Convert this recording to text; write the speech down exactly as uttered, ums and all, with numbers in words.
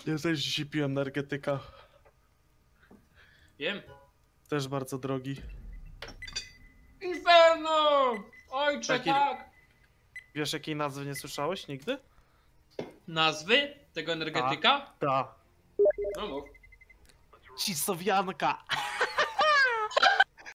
Ja też dzisiaj piłem energetyka. Wiem. Też bardzo drogi. Inferno! Ojcze, Taki- tak! Wiesz jakiej nazwy nie słyszałeś nigdy? Nazwy tego energetyka? Ta. No mów. Cisowianka.